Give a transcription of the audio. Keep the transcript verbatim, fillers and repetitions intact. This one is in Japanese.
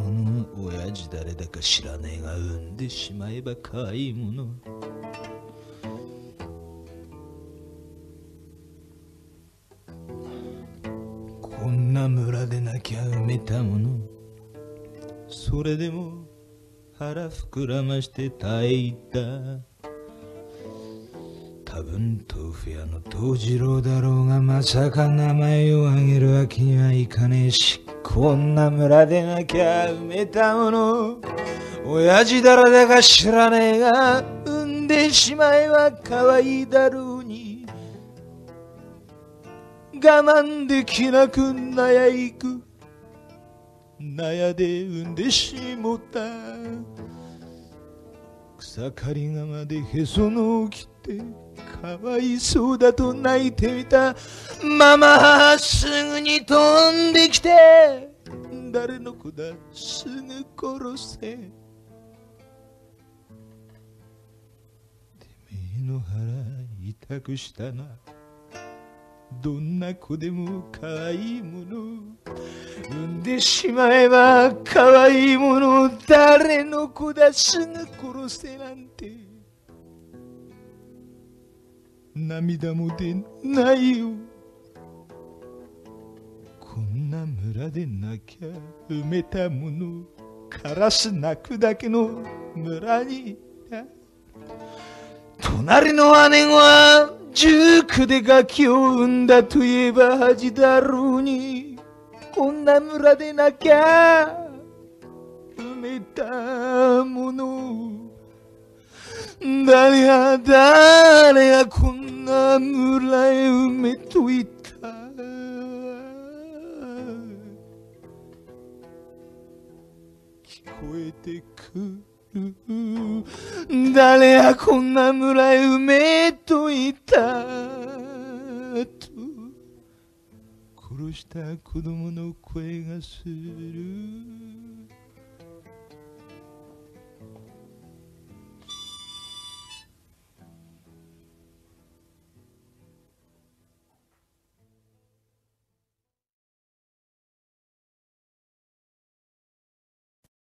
の親父誰だか知らねえが産んでしまえば可愛いもの。こんな村でなきゃ埋めたもの。それでも腹膨らまして耐えいた。多分豆腐屋の藤次郎だろうが、まさか名前をあげるわけにはいかねえし、こんな村でなきゃ埋めたもの。親父誰だか知らねえが産んでしまえば可愛いだろうに、我慢できなくなやいく、なやで産んでしもた。草刈りがまでへその緒切ってかわいそうだと泣いてみた。ママすぐに飛んできて、誰の子だすぐ殺せ。てめえの腹痛くしたな。どんな子でも可愛いもの。産んでしまえば可愛いもの。誰の子だすぐ殺せなんて。涙も出ないよ。こんな村でなきゃ埋めたもの。カラス鳴くだけの村に。隣の姉子は塾でガキを産んだといえば恥だろうに、こんな村でなきゃ埋めたもの。誰や誰やこんな村へ埋めといた。聞こえてくる。誰やこんな村へ埋めといたと、殺した子供の声がする。